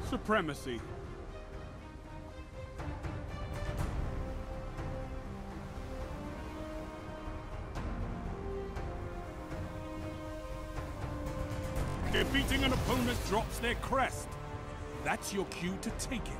Supremacy. Defeating an opponent drops their crest. That's your cue to take it.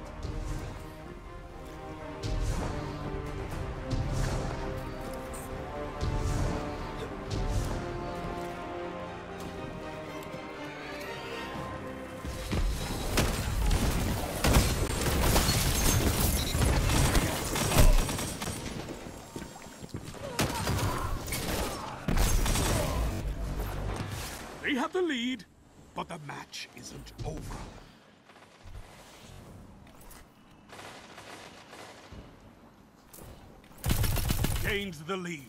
They have the lead, but the match isn't over. Gains the lead.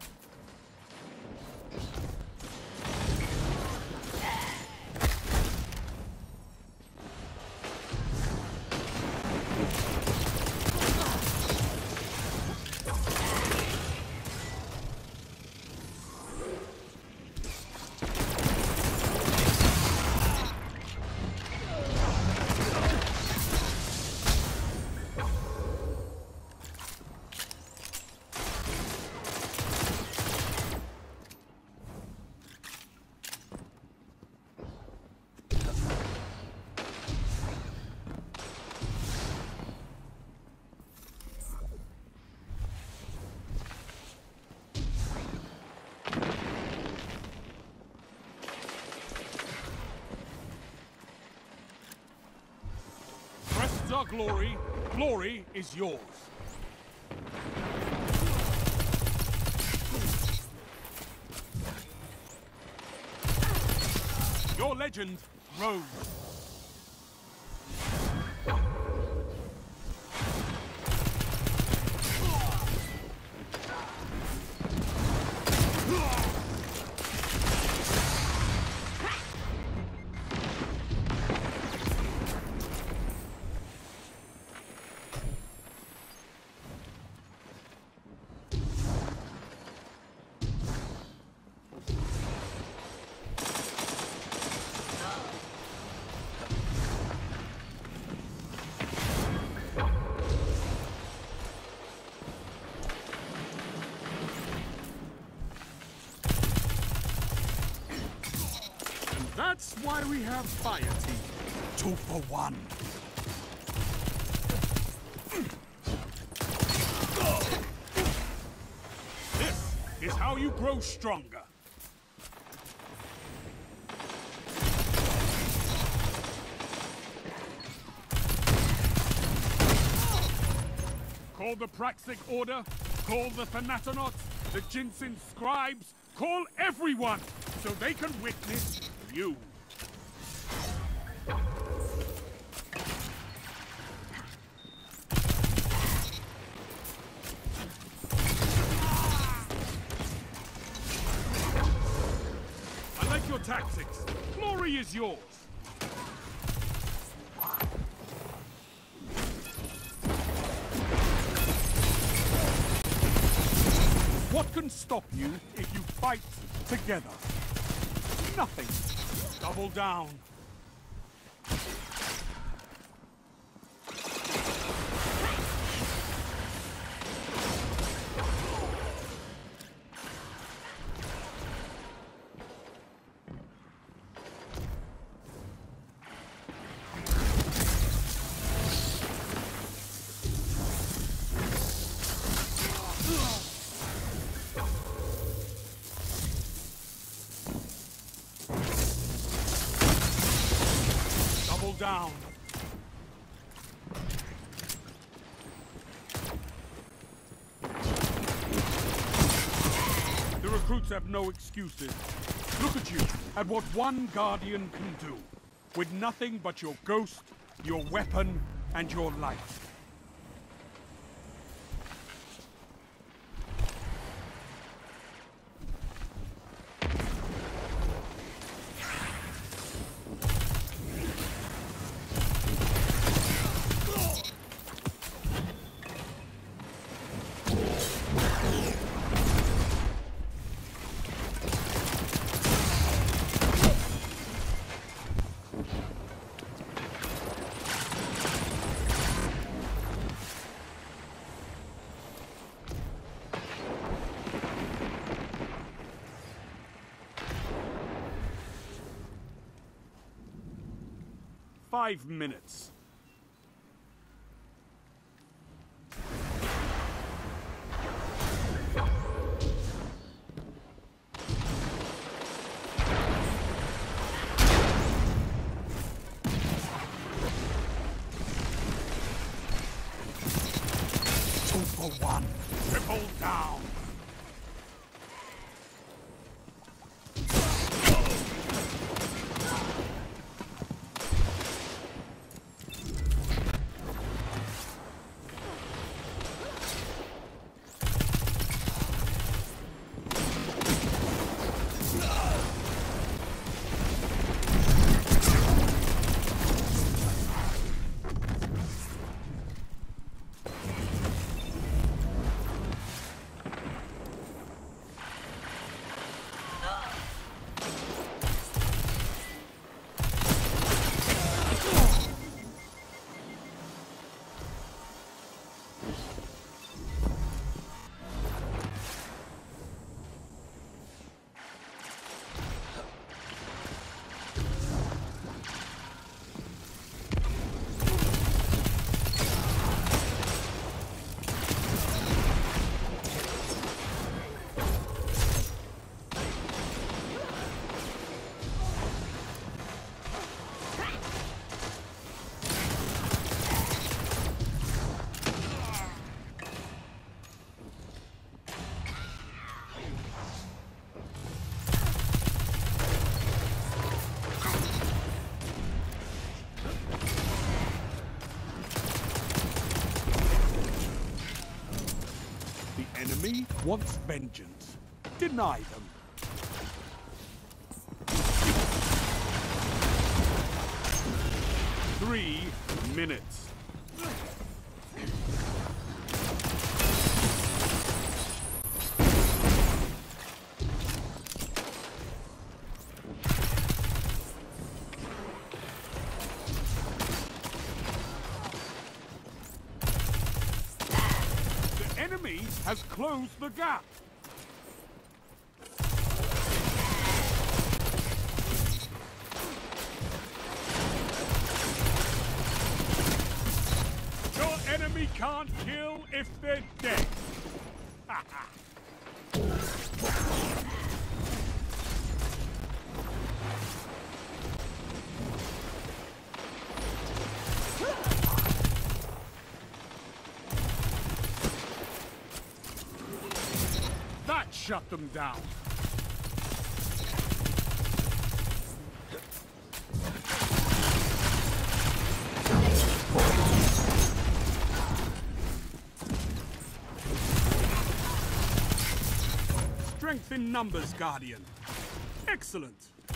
Crests are glory. Glory is yours. Your legend rose. That's why we have fire team. 2 for 1. This is how you grow stronger. Call the Praxic Order, call the Thanatonauts, the Jinsen Scribes, call everyone so they can witness you. I like your tactics. Glory is yours. What can stop you if you fight together? Nothing. Double down. Down. The recruits have no excuses. Look at you, at what one Guardian can do. With nothing but your ghost, your weapon, and your life. 5 minutes. Two for one. Triple down. Enemy wants vengeance. Deny them. Three minutes. Enemy has closed the gap. Your enemy can't kill if they're dead. That shut them down. Strength in numbers, Guardian. Excellent.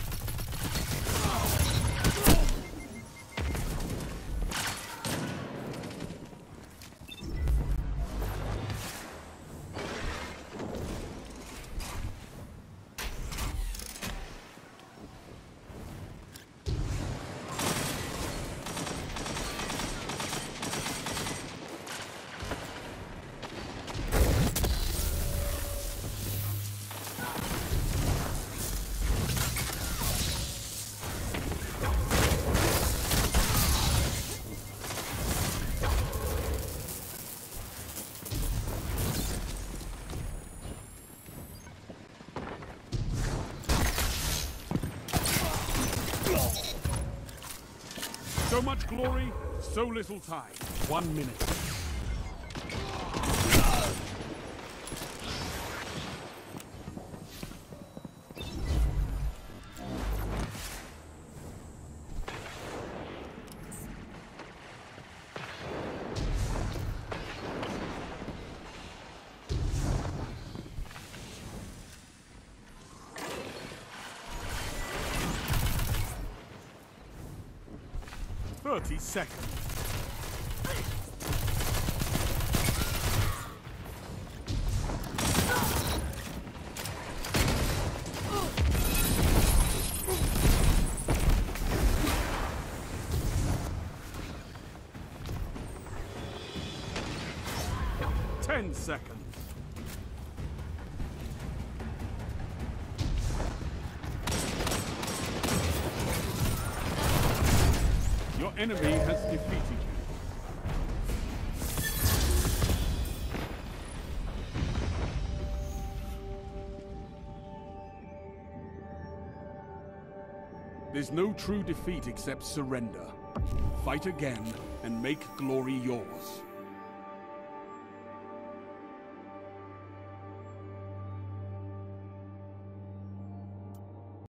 So much glory, so little time. 1 minute. Thirty seconds. Ten seconds. Your enemy has defeated you. There's no true defeat except surrender. Fight again and make glory yours.